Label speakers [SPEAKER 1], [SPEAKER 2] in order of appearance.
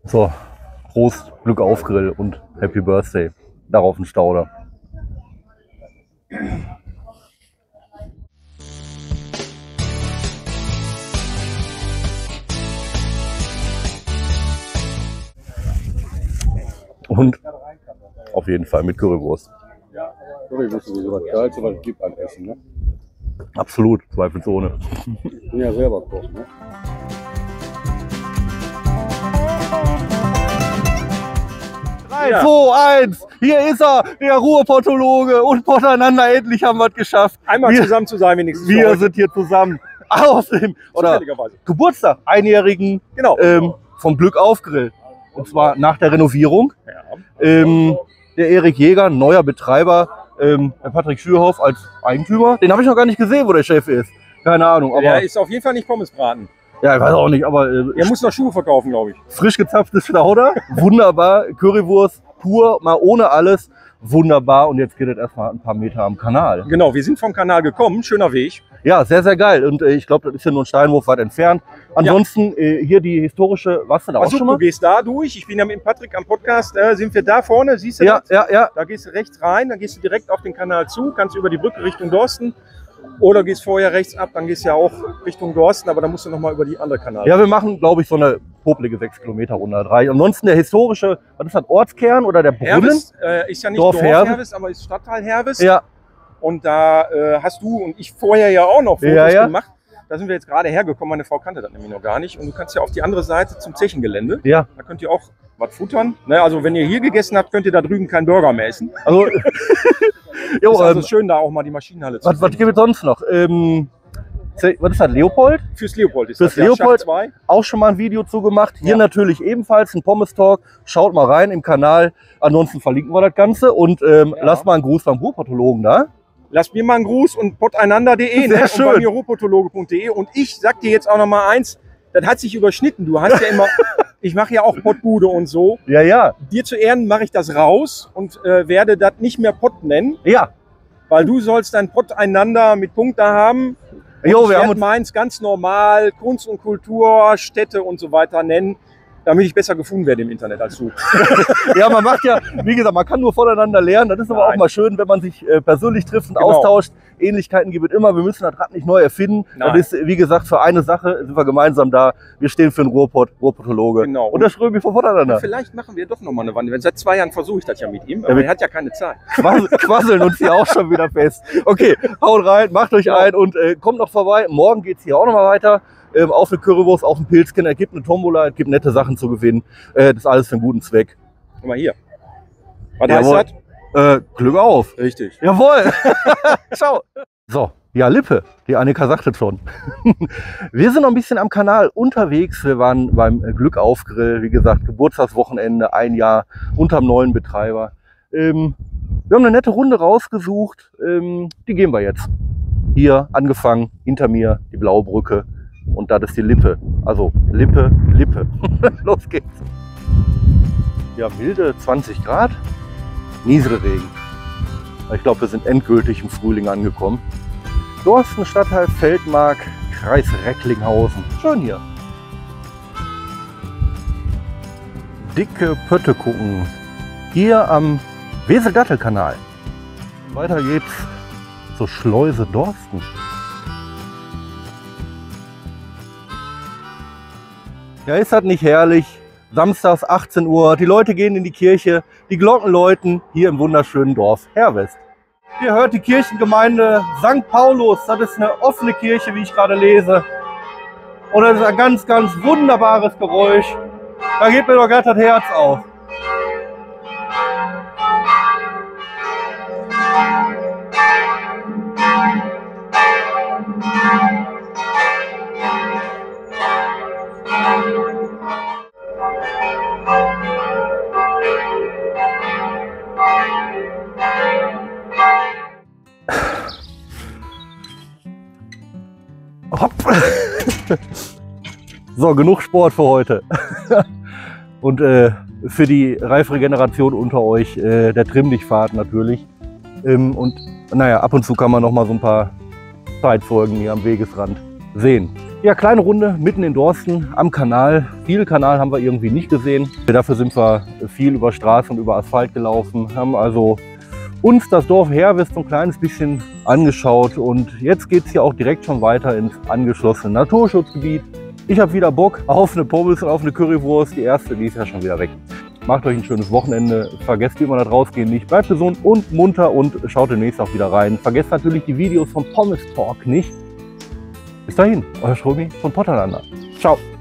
[SPEAKER 1] So, Prost, Glück auf Grill und Happy Birthday. Darauf ein Stauder. Und auf jeden Fall mit Currywurst.
[SPEAKER 2] Currywurst ist sowieso das Geilste, was es gibt an Essen, ne?
[SPEAKER 1] Absolut, zweifelsohne.
[SPEAKER 2] Ich bin ja selber Koch, ne?
[SPEAKER 1] Ja. 3, 2, 1, hier ist er, der Ruhrpottologe und Potteinander, endlich haben wir es geschafft.
[SPEAKER 3] Einmal zusammen zu sein wenigstens.
[SPEAKER 1] Wir sind hier zusammen aus dem Geburtstag, einjährigen
[SPEAKER 3] Genau.
[SPEAKER 1] vom Glück auf Grill. Und zwar nach der Renovierung.
[SPEAKER 3] Ja.
[SPEAKER 1] Der Erik Jäger, neuer Betreiber, der Patrick Schürhoff als Eigentümer. Den habe ich noch gar nicht gesehen, wo der Chef ist. Keine Ahnung. Aber
[SPEAKER 3] Der ist auf jeden Fall nicht Pommesbraten.
[SPEAKER 1] ja, ich weiß auch nicht, aber
[SPEAKER 3] Er muss noch Schuhe verkaufen, glaube ich.
[SPEAKER 1] frisch gezapftes Stauder, wunderbar, Currywurst pur, mal ohne alles, wunderbar. Und jetzt geht es erstmal ein paar Meter am Kanal.
[SPEAKER 3] Genau, wir sind vom Kanal gekommen, schöner Weg.
[SPEAKER 1] Ja, sehr, sehr geil. Und ich glaube, das ist ja nur ein Steinwurf weit entfernt. Ansonsten hier die historische, warst du da auch
[SPEAKER 3] Also,
[SPEAKER 1] schon
[SPEAKER 3] du
[SPEAKER 1] mal?
[SPEAKER 3] gehst da durch, ich bin ja mit dem Patrick am Podcast, sind wir da vorne, siehst du
[SPEAKER 1] Ja,
[SPEAKER 3] das?
[SPEAKER 1] ja, ja.
[SPEAKER 3] Da gehst du rechts rein, dann gehst du direkt auf den Kanal zu, kannst über die Brücke Richtung Dorsten. Oder gehst vorher rechts ab, dann gehst du ja auch Richtung Dorsten, aber dann musst du nochmal über die andere Kanal.
[SPEAKER 1] Ja, wir machen, glaube ich, so eine popelige 6 Kilometer Runde 3. Ansonsten der historische, was ist das, Ortskern oder der Brunnen?
[SPEAKER 3] Herves ist ja nicht
[SPEAKER 1] Dorf
[SPEAKER 3] Dorf
[SPEAKER 1] Herves.
[SPEAKER 3] Herves, aber ist Stadtteil Herves.
[SPEAKER 1] Ja,
[SPEAKER 3] Und da hast du und ich vorher ja auch noch Fotos
[SPEAKER 1] Ja, ja.
[SPEAKER 3] gemacht. Da sind wir jetzt gerade hergekommen. Meine Frau kannte das nämlich noch gar nicht. Und du kannst ja auf die andere Seite zum Zechengelände.
[SPEAKER 1] ja.
[SPEAKER 3] Da könnt ihr auch was futtern. Ne, also wenn ihr hier gegessen habt, könnt ihr da drüben keinen Burger mehr essen.
[SPEAKER 1] Also, jo,
[SPEAKER 3] Ist also schön, da auch mal die Maschinenhalle zu
[SPEAKER 1] was
[SPEAKER 3] sehen.
[SPEAKER 1] gibt es sonst noch? Was ist das, Leopold?
[SPEAKER 3] Fürs Leopold ist
[SPEAKER 1] Fürs
[SPEAKER 3] das.
[SPEAKER 1] Leopold?
[SPEAKER 3] Schacht 2.
[SPEAKER 1] Auch schon mal ein Video zugemacht. Hier
[SPEAKER 3] Ja.
[SPEAKER 1] natürlich ebenfalls ein Pommes-Talk. Schaut mal rein im Kanal. Ansonsten verlinken wir das Ganze. Und lasst mal einen Gruß beim Ruhrpottologen da.
[SPEAKER 3] Lasst mir mal einen Gruß und potteinander.de
[SPEAKER 1] Sehr
[SPEAKER 3] ne?
[SPEAKER 1] schön.
[SPEAKER 3] Und bei mir ruhrpottologe.de. Und ich sag dir jetzt auch noch mal eins, das hat sich überschnitten. Du hast ja immer, ich mache ja auch Pottbude und so.
[SPEAKER 1] Ja, ja.
[SPEAKER 3] Dir zu Ehren mache ich das raus und werde das nicht mehr Pott nennen,
[SPEAKER 1] Ja.
[SPEAKER 3] weil du sollst dein Potteinander mit Punkt da haben. Und
[SPEAKER 1] Jo,
[SPEAKER 3] ich
[SPEAKER 1] wir haben
[SPEAKER 3] werde
[SPEAKER 1] uns
[SPEAKER 3] meins ganz normal Kunst und Kultur, Städte und so weiter nennen, damit ich besser gefunden werde im Internet als du.
[SPEAKER 1] Ja, man macht ja, wie gesagt, man kann nur voneinander lernen. Das ist aber auch
[SPEAKER 3] Nein.
[SPEAKER 1] mal schön, wenn man sich persönlich trifft und
[SPEAKER 3] Genau.
[SPEAKER 1] austauscht. Ähnlichkeiten gibt es immer. Wir müssen das Rad nicht neu erfinden.
[SPEAKER 3] Nein.
[SPEAKER 1] Das ist, wie gesagt, für eine Sache sind wir gemeinsam da. Wir stehen für den Ruhrpottologe.
[SPEAKER 3] Genau.
[SPEAKER 1] Und das Röbi von voneinander.
[SPEAKER 3] Vielleicht machen wir doch noch mal eine Wand. Seit 2 Jahren versuche ich das ja mit ihm,
[SPEAKER 1] Ja,
[SPEAKER 3] aber er hat ja keine Zeit.
[SPEAKER 1] Quasseln uns hier auch schon wieder fest. Okay, haut rein, macht euch ein und kommt noch vorbei. Morgen geht es hier auch noch mal weiter. Auf eine Currywurst, auf ein Pilzchen. Es gibt eine Tombola, es gibt nette Sachen zu gewinnen. Das ist alles für einen guten Zweck.
[SPEAKER 3] Guck mal hier. Was
[SPEAKER 1] Jawohl.
[SPEAKER 3] heißt das?
[SPEAKER 1] Glück auf.
[SPEAKER 3] Richtig.
[SPEAKER 1] Jawohl. Ciao. So, ja, Lippe. Die Annika sagt es schon. Wir sind noch ein bisschen am Kanal unterwegs. Wir waren beim Glück auf Grill. Wie gesagt, Geburtstagswochenende, 1 Jahr unterm neuen Betreiber. Wir haben eine nette Runde rausgesucht. Die gehen wir jetzt. Hier angefangen, hinter mir die blaue Brücke. Und das ist die Lippe. Also Lippe, Lippe. Los geht's. Ja, milde 20 Grad. Nieselregen. Ich glaube, wir sind endgültig im Frühling angekommen. Dorsten, Stadtteil Feldmark, Kreis Recklinghausen. Schön hier. Dicke Pötte gucken. Hier am Wesel-Dattel-Kanal. Weiter geht's zur Schleuse Dorsten. Ja, ist das nicht herrlich? Samstags 18 Uhr, die Leute gehen in die Kirche, die Glocken läuten hier im wunderschönen Dorf Hervest. Ihr hört die Kirchengemeinde St. Paulus, das ist eine offene Kirche, wie ich gerade lese. Und das ist ein ganz, ganz wunderbares Geräusch. Da geht mir doch gerade das Herz auf. Hopp. So, genug Sport für heute. Und für die reifere Generation unter euch, der Trimm-Dich-Fahrt natürlich. Und naja, ab und zu kann man noch mal so ein paar Zeitfolgen hier am Wegesrand sehen. Ja, kleine Runde mitten in Dorsten am Kanal. Viel Kanal haben wir irgendwie nicht gesehen. Dafür sind wir viel über Straße und über Asphalt gelaufen, haben also uns das Dorf Herwest so ein kleines bisschen angeschaut und jetzt geht es hier auch direkt schon weiter ins angeschlossene Naturschutzgebiet. Ich habe wieder Bock auf eine Pommes und auf eine Currywurst. Die erste, die ist ja schon wieder weg. Macht euch ein schönes Wochenende. Vergesst wie immer das Rausgehen nicht. Bleibt gesund und munter und schaut demnächst auch wieder rein. Vergesst natürlich die Videos vom Pommes Talk nicht. Bis dahin, euer Schromi von Potterlander. Ciao.